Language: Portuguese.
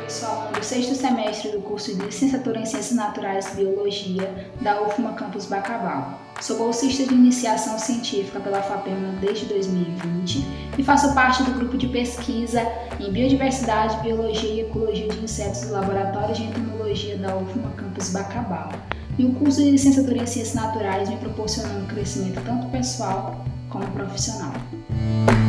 Sou aluna do sexto semestre do curso de Licenciatura em Ciências Naturais e Biologia da UFMA Campus Bacabal. Sou bolsista de iniciação científica pela FAPEMA desde 2020 e faço parte do grupo de pesquisa em Biodiversidade, Biologia e Ecologia de Insetos do Laboratório de Entomologia da UFMA Campus Bacabal. E o curso de Licenciatura em Ciências Naturais me proporcionando crescimento tanto pessoal como profissional.